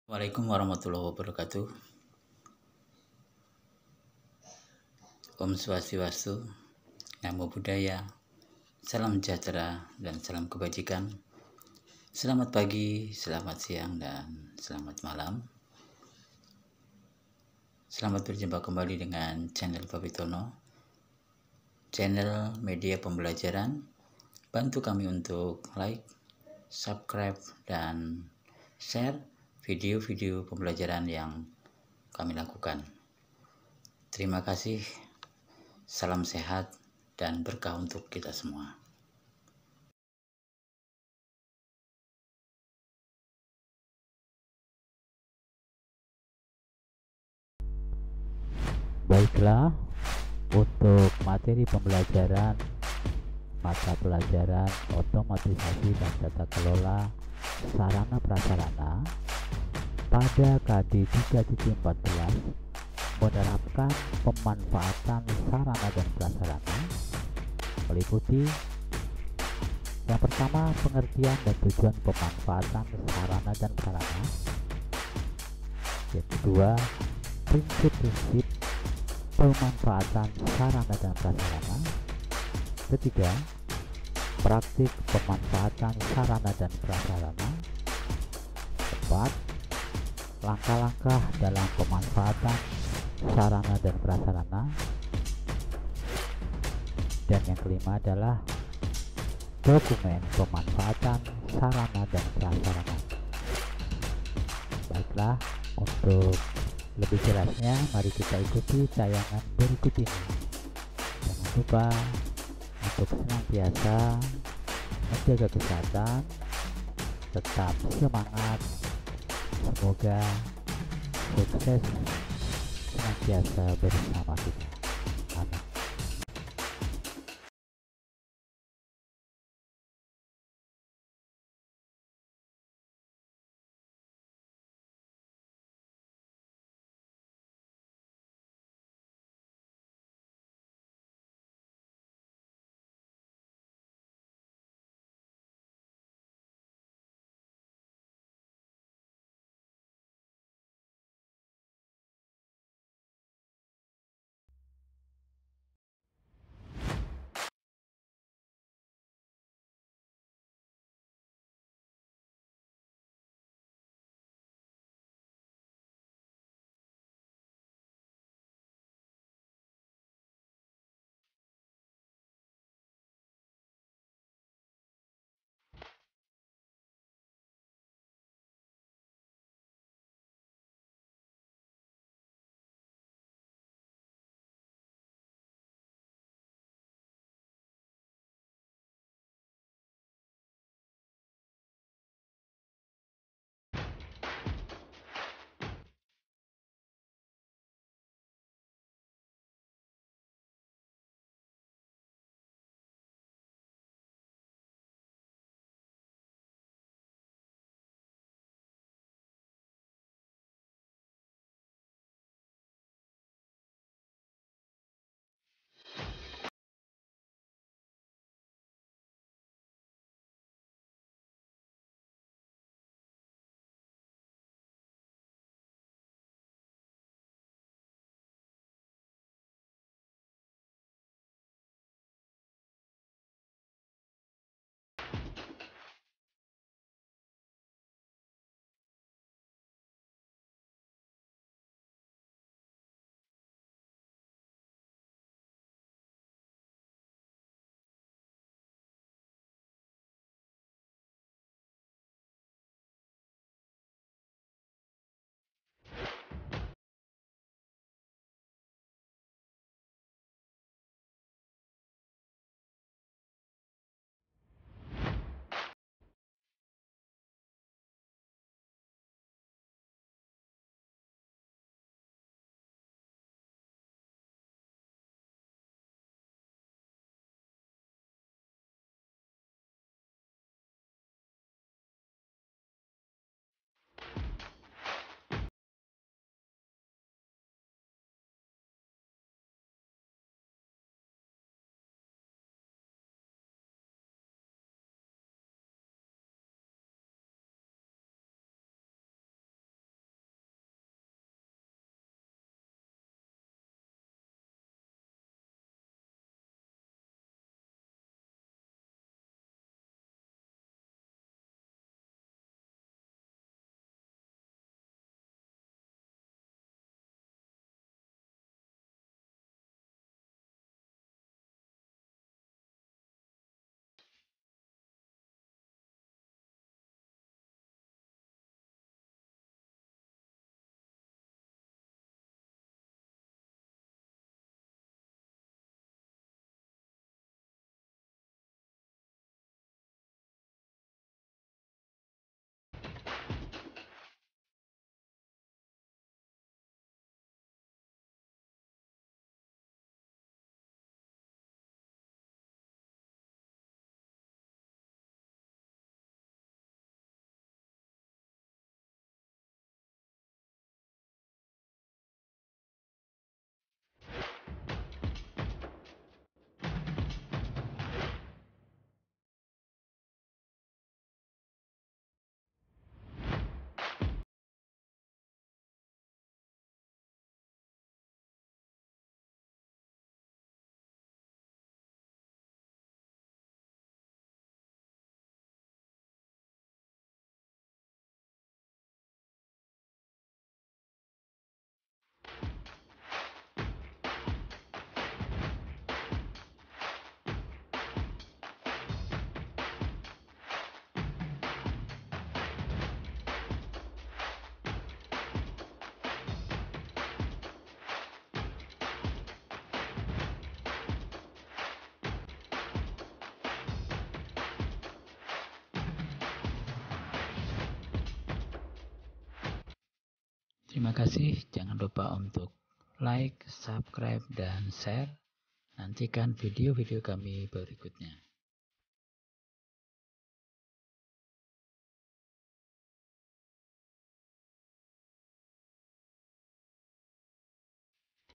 Waalaikumsalam warahmatullahi wabarakatuh. Om Swastiastu, Namo Buddhaya, salam sejahtera dan salam kebajikan. Selamat pagi, selamat siang, dan selamat malam. Selamat berjumpa kembali dengan channel Papitono, channel media pembelajaran. Bantu kami untuk like, subscribe, dan share video-video pembelajaran yang kami lakukan. Terima kasih. Salam sehat dan berkah untuk kita semua. Baiklah, untuk materi pembelajaran mata pelajaran otomatisasi dan tata kelola sarana prasarana pada KD 3.14 menerapkan pemanfaatan sarana dan prasarana meliputi yang pertama, pengertian dan tujuan pemanfaatan sarana dan prasarana. Yang kedua, prinsip-prinsip pemanfaatan sarana dan prasarana. Ketiga, praktik pemanfaatan sarana dan prasarana. Keempat, langkah-langkah dalam pemanfaatan sarana dan prasarana. Dan yang kelima adalah dokumen pemanfaatan sarana dan prasarana. Baiklah, untuk lebih jelasnya mari kita ikuti tayangan berikut ini. Jangan lupa untuk senantiasa menjaga kesehatan, tetap semangat, semoga sukses senantiasa bersama kita. Amin. Terima kasih, jangan lupa untuk like, subscribe, dan share. Nantikan video-video kami berikutnya.